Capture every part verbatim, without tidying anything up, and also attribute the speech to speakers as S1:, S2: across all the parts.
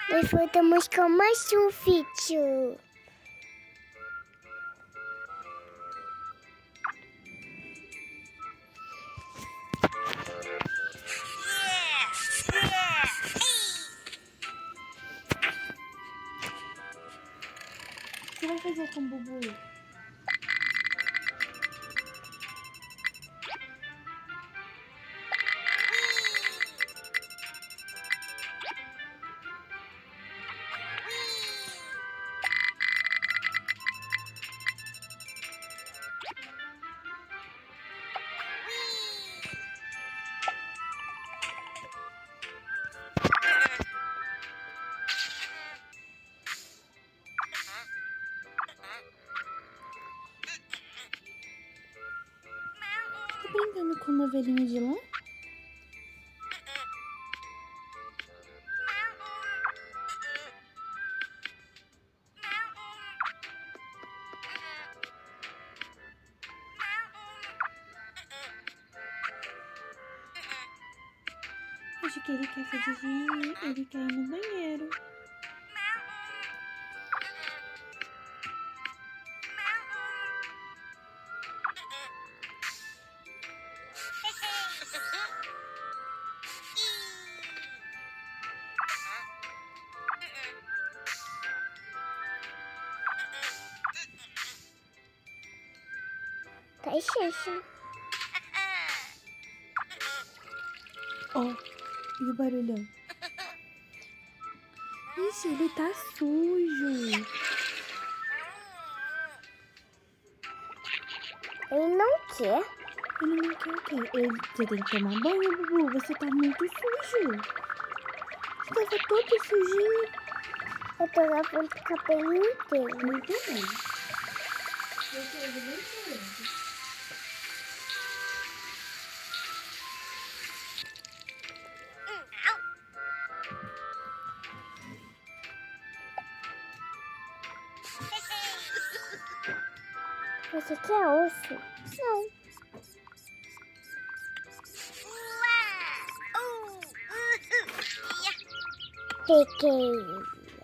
S1: Nós voltamos com mais um vídeo.
S2: O que vai fazer com o Bubu? Tá brincando com uma ovelhinha de lã? Acho que ele quer fazer xixi, ele quer ir no banheiro.
S1: Tá xixi.
S2: Ó, e o barulhão? Ixi, ele tá sujo.
S1: Ele não quer.
S2: Ele não quer o quê? Ele, você tem que tomar banho, Bubu. Você tá muito sujo. Você tava todo sujinho.
S1: Eu tô lavando o cabelo inteiro.
S2: Muito bem. Você é bem diferente.
S1: Você quer osso? Não. Peguei.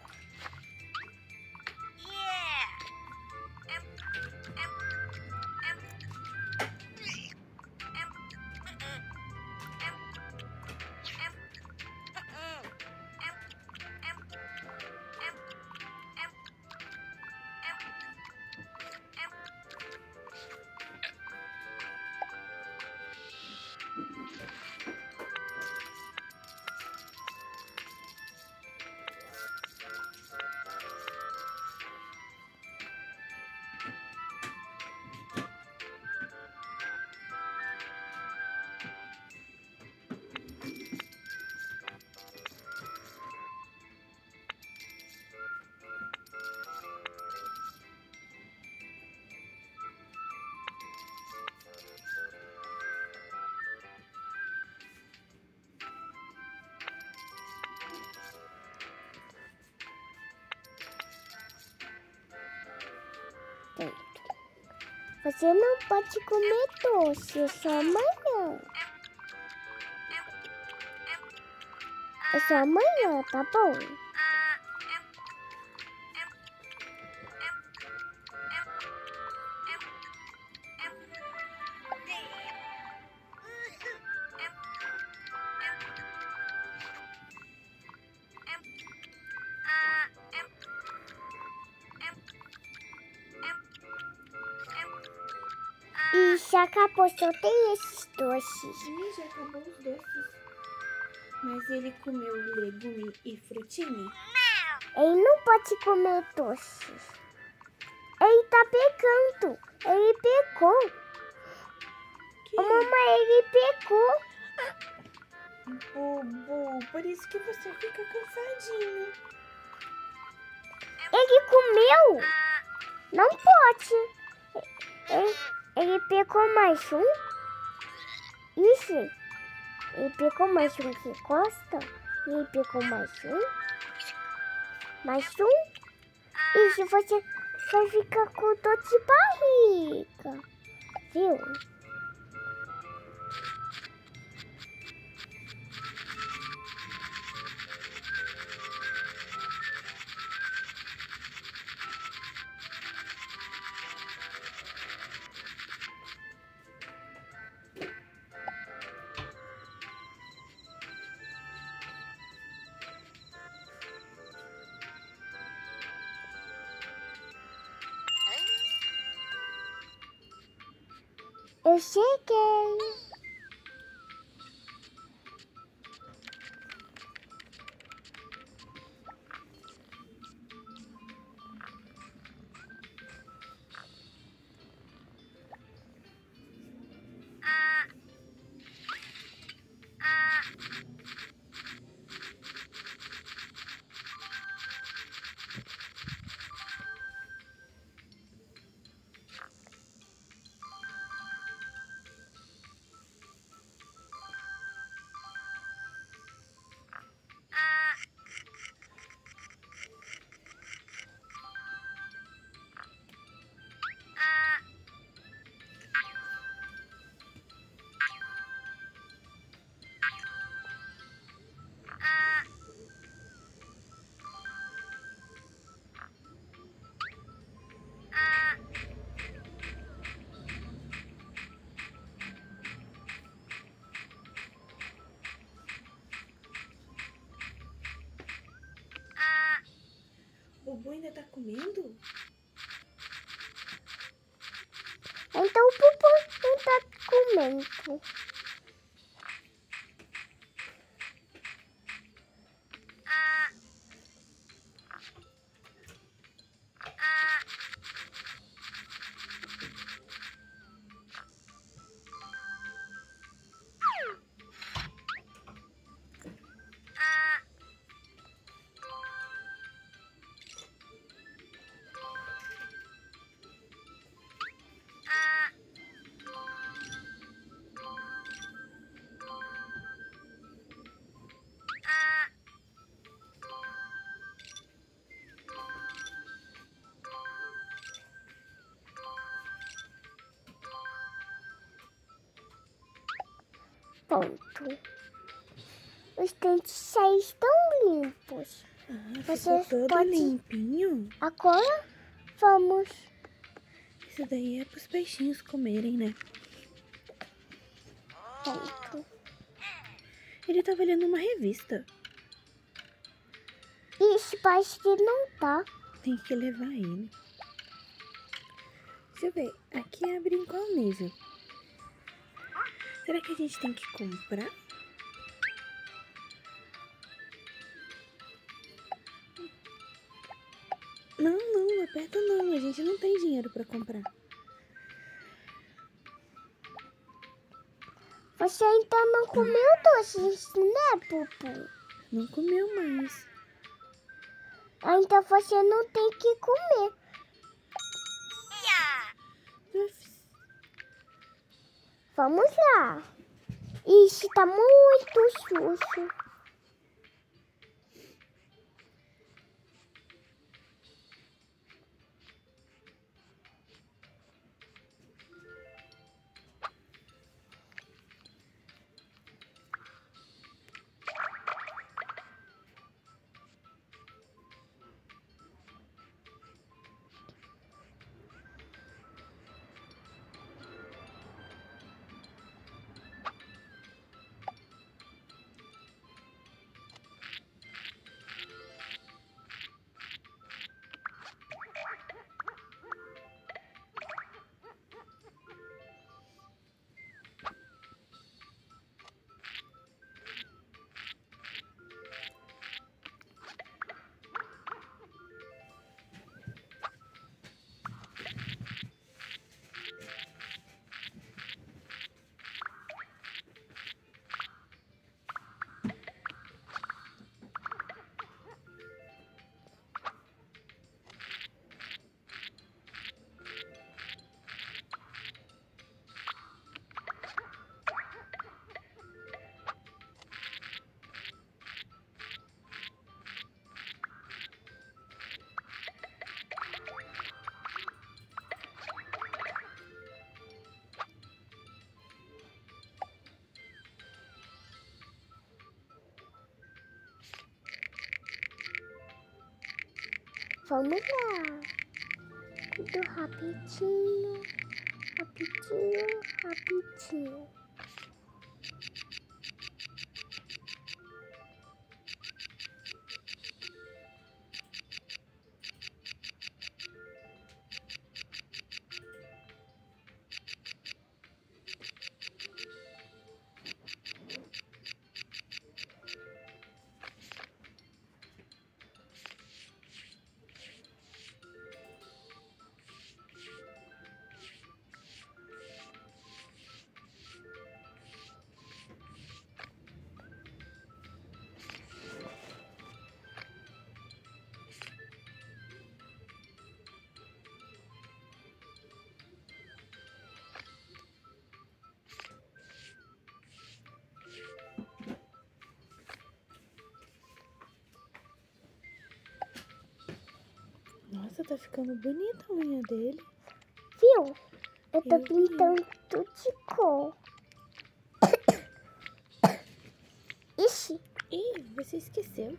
S1: Você não pode comer doce, só amanhã. É só amanhã, tá bom? E já acabou, só tem esses doces.
S2: Ih, já acabou os doces. Mas ele comeu legume e frutinha?
S1: Ele não pode comer doces. Ele tá pegando. Ele pegou.
S2: Que?
S1: Ô, mamãe, ele pegou.
S2: Bubu, por isso que você fica cansadinho.
S1: Ele comeu. Não pode. Ele, ele pegou mais um. Isso. Ele pegou mais um que gosta. Ele pegou mais um. Mais um. Isso, você vai ficar com dor de barriga. Viu? Eu cheguei.
S2: O Bubu ainda tá comendo?
S1: Então o Bubu não tá comendo. Pronto. Os dentes já estão limpos.
S2: Ah,
S1: Você
S2: ficou todo
S1: pode-
S2: limpinho.
S1: Agora vamos.
S2: Isso daí é pros peixinhos comerem, né?
S1: Pronto.
S2: Ele tava lendo uma revista.
S1: Isso parece que não tá.
S2: Tem que levar ele. Deixa eu ver. Aqui abre em qual nível? Será que a gente tem que comprar? Não, não, aperta não. A gente não tem dinheiro pra comprar.
S1: Você ainda não comeu doces, né, Bubu?
S2: Não comeu mais.
S1: Ainda você não tem que comer.
S2: Uf,
S1: Vamos lá. Isso tá muito sujo. Vamos lá. Tudo rapidinho, rapidinho, rapidinho.
S2: Nossa, tá ficando bonita a unha dele.
S1: Viu? Eu tô
S2: Eu vi.
S1: pintando tudo de cor. Ixi,
S2: Ih, você esqueceu.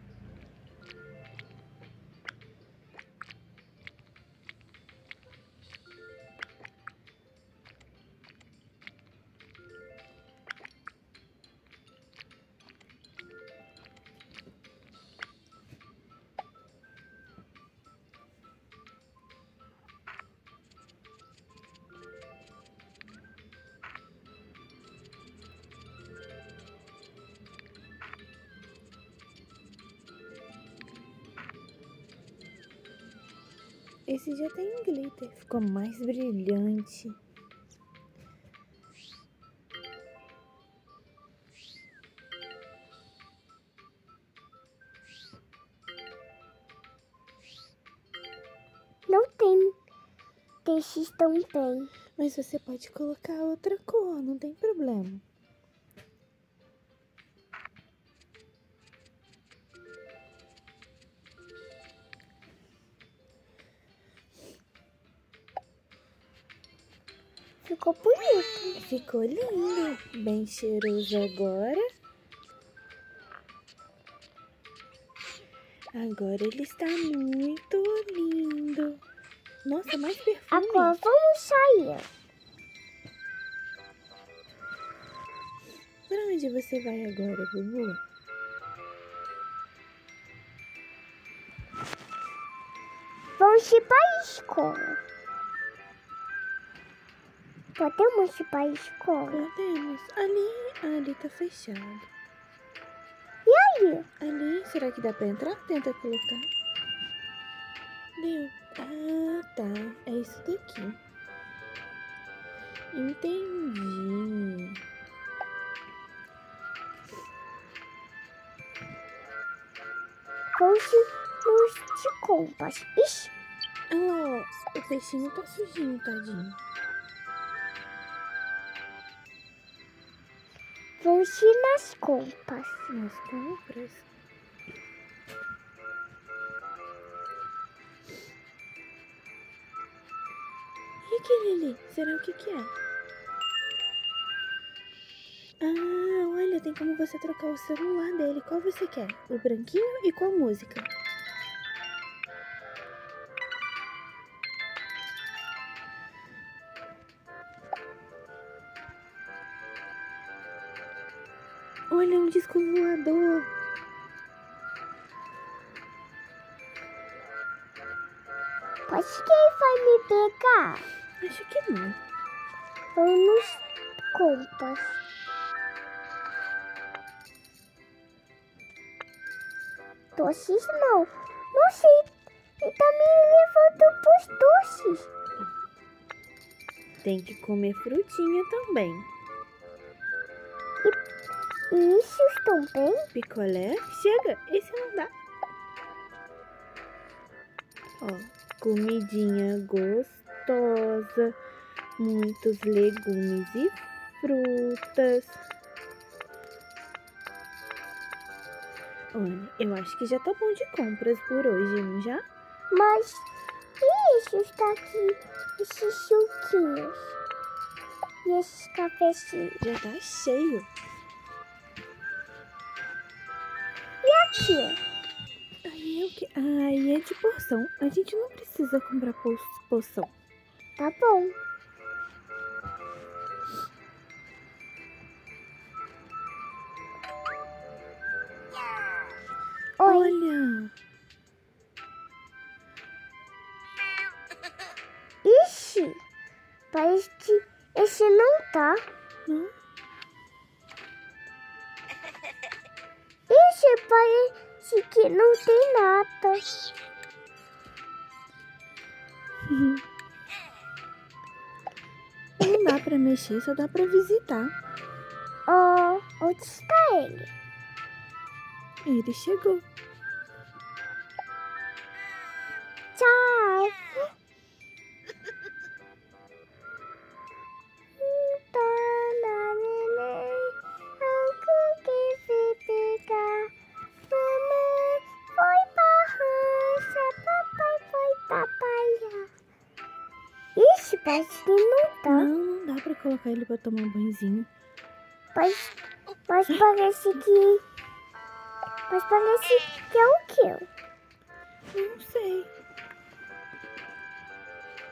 S2: Esse já tem glitter. Ficou mais brilhante.
S1: não tem textos também.
S2: Mas você pode colocar outra cor, não tem problema.
S1: Ficou bonito.
S2: Ficou lindo. Bem cheiroso agora. Agora ele está muito lindo. Nossa, mais perfume.
S1: Agora vamos sair.
S2: Pra onde você vai agora, Bubu?
S1: Vamos ir para a escola. Podemos ir para a escola?
S2: Podemos. Ali, ali tá fechado.
S1: E aí?
S2: Ali, será que dá pra entrar? Tenta colocar. Deu. Ah, tá. É isso daqui. Entendi.
S1: Vamos nos de compras. Ixi,
S2: Olha lá, ó. O peixinho tá sujinho, tadinho.
S1: vamos ir nas compras.
S2: Nas compras. E aquele ali? Será o que que é? Ah, olha, tem como você trocar o celular dele. Qual você quer? O branquinho e qual música? Olha, um disco voador.
S1: Acho que ele vai me pegar.
S2: Acho que não.
S1: Vamos nos compras. Doces não. Não sei. Ele tá me levando pros doces.
S2: Tem que comer frutinha também.
S1: E isso também?
S2: Picolé? Chega, esse não dá. Ó, comidinha gostosa, muitos legumes e frutas. Olha, eu acho que já tá bom de compras por hoje, não já?
S1: Mas e isso está aqui? Esses suquinhos. E esses cafezinhos.
S2: Já tá cheio.
S1: E aqui?
S2: Aí é o que? Aí é de porção. A gente não precisa comprar po- poção.
S1: Tá bom. Oi.
S2: Olha!
S1: Ixi, parece que esse não tá.
S2: Não?
S1: Ixi, parece que não tem nada.
S2: Não dá pra mexer, só dá pra visitar.
S1: Ó, onde está ele?
S2: Ele chegou.
S1: Tchau. Dona Neném, algo que se pegar. Mamãe foi pra rancha, papai foi parece que não tá.
S2: Não, não dá pra colocar ele pra tomar um banhozinho.
S1: Mas, mas parece que... Mas parece que é o quê?
S2: Não sei.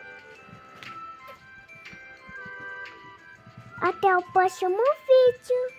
S1: Até o próximo vídeo.